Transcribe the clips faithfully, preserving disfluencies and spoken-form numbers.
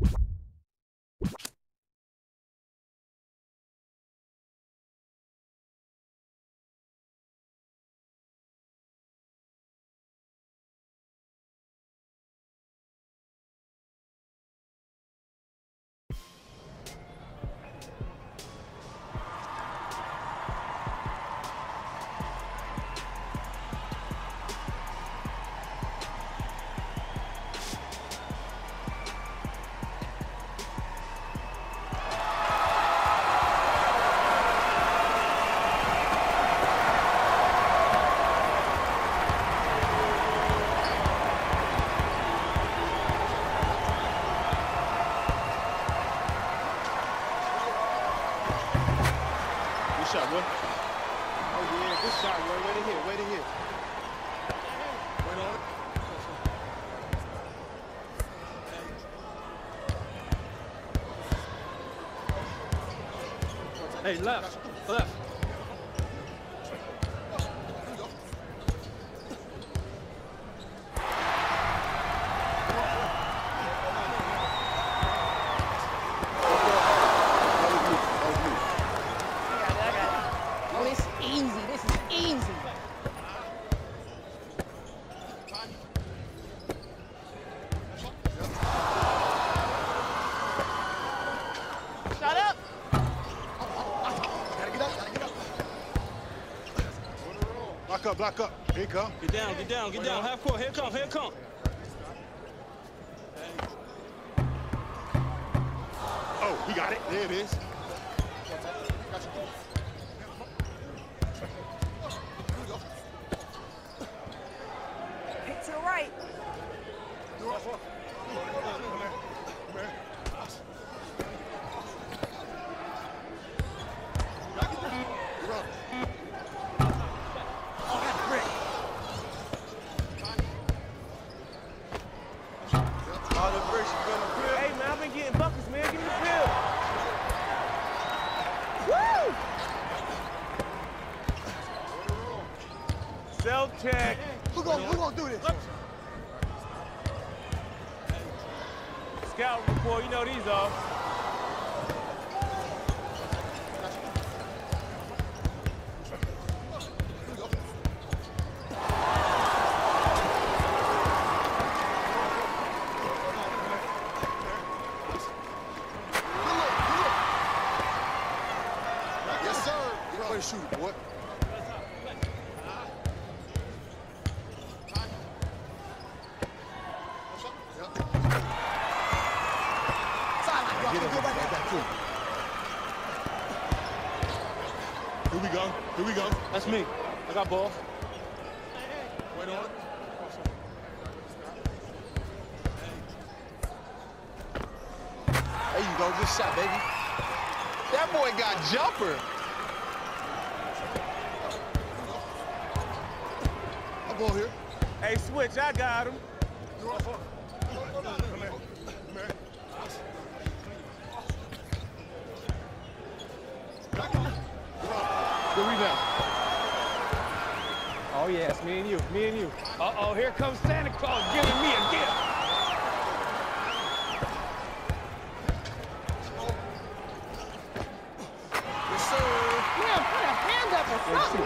Shot, boy. Oh, yeah, good shot, boy. Way to hit, way to hit. Wait on it. Hey, left, left. Block up, block up. Here you come. Get down, get down, get down. Half court. Here it come, here it come. Oh, he got it. There it is. Hit to the right. Hey, man, I've been getting buckets, man. Give me the bill. Woo! Self-check. Who gonna, who gonna do this? Scout report, you know these are. Shoot it, boy. Here we go. Here we go. That's me. I got ball. Wait on it. There you go. Good shot, baby. That boy got jumper. I'll go here. Hey, switch, I got him. Good rebound. Oh, yeah, it's me and you, me and you. Uh-oh, here comes Santa Claus giving me a gift. Yes, sir. Yeah, put a hand up or something.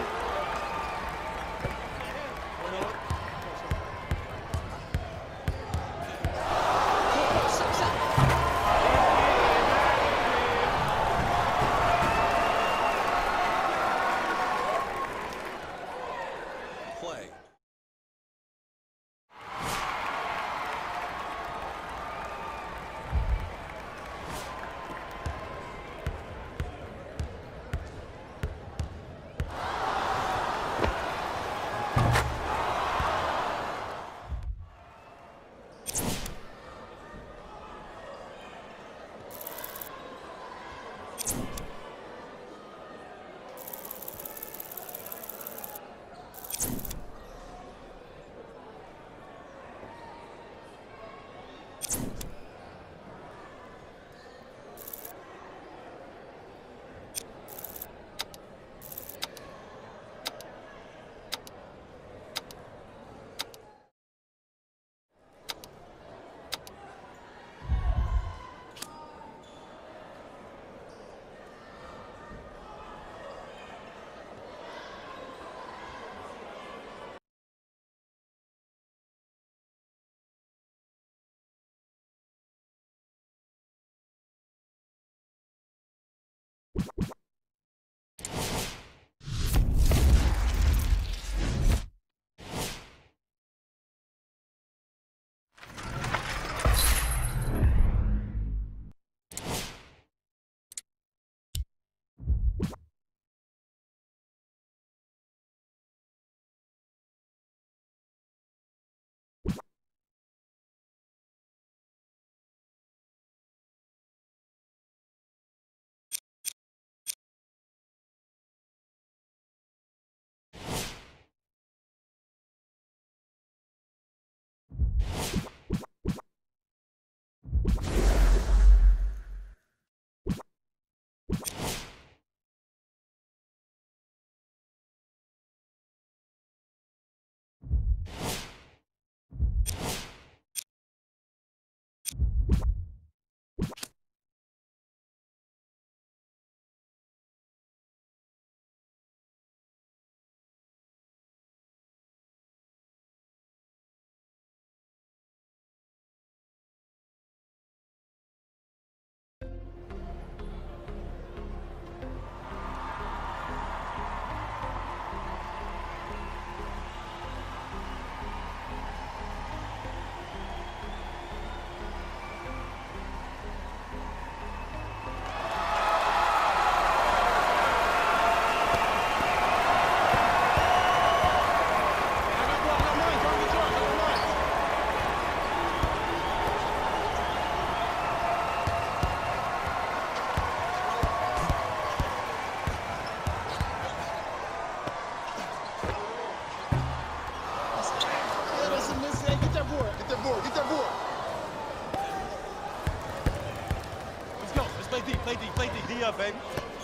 Play D, play D, D up, baby.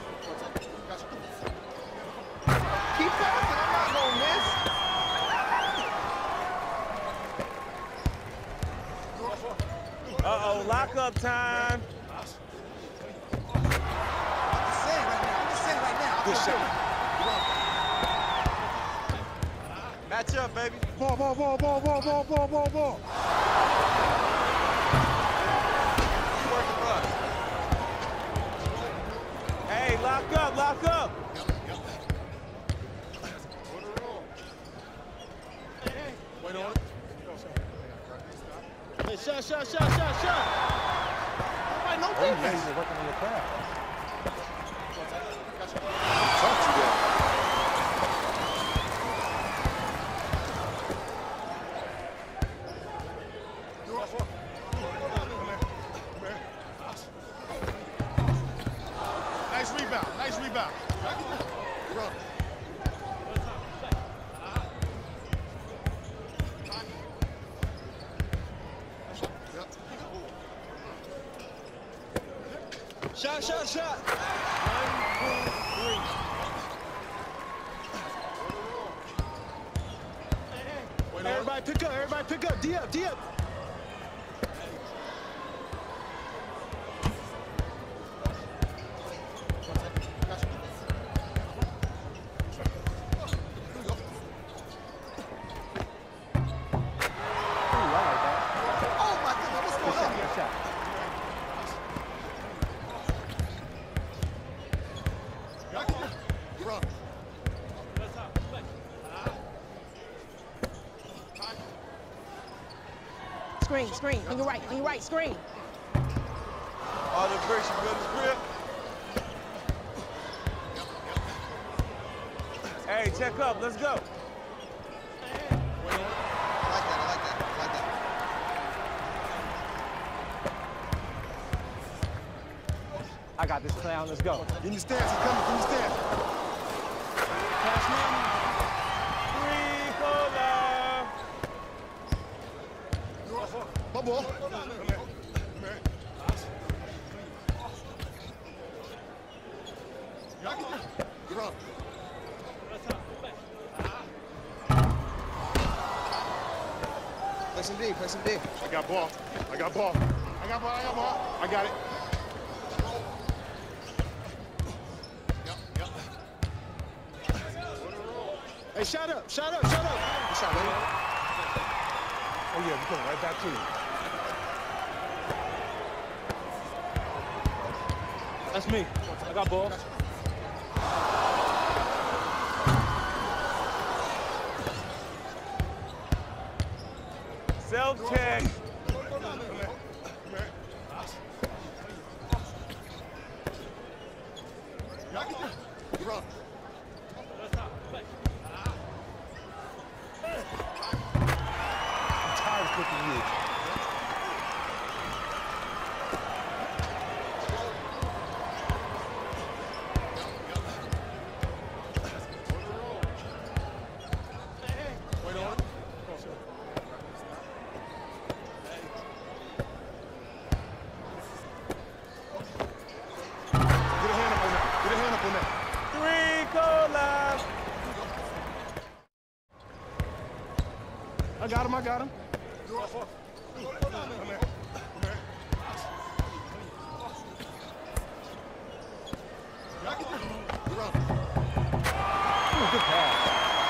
Keep passing, I'm not gonna miss. Uh-oh, lock up time. I'm just saying right now. I'm just saying right now. Good shot. Match up, baby. Ball, ball, ball, ball, ball, ball, ball, ball, ball. You working for us. Hey, lock up, lock up. Wait on it. Hey, shot, shot, shot, shot, shot. Nobody, no defense. You're working on your craft. Talk to that. Nice rebound. Nice rebound. Run. Shot, shot, shot. One, two, three. Wait on it. Everybody pick up, everybody pick up. D up, D up. Oh my goodness, what's going on here? Run. Screen, screen. On your right, on your right, screen. All the bricks, you good as grip? Hey, check up, let's go. I like that, I like that, I like that. I got this clown, let's go. In your stance, he's coming from your stance. Pass man. My ball. Run. Play some D, play some D. I got ball. I got ball. I got ball. I got ball. I got it. Hey, shut up, shut up, shut up. Good shot, baby. Oh yeah, we're coming right back to you. That's me. I got ball. Self-check. You're on. I'm tired of cooking you. Wait on. Get a hand up on that. Get a hand up on that. Three, go left. I got him, I got him. You're on. Ooh, good pass.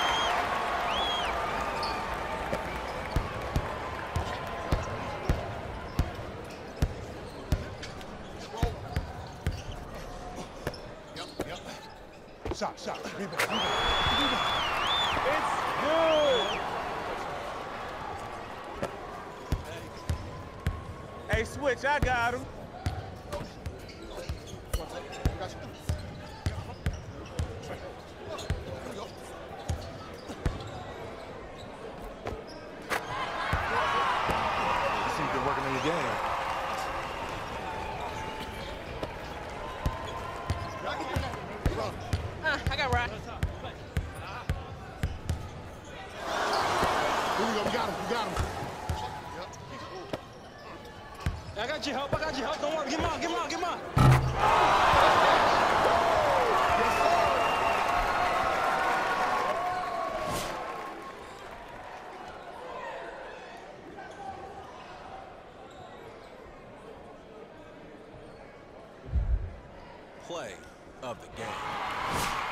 Shot, shot. Rebound, rebound, rebound. It's good. Hey, switch, I got him. Seems you're working on your game. You're on. Uh, I got right. Here we go, we got him, we got him. I got your help, I got your help. Don't worry, get him out, get him out, get him out. Play of the game.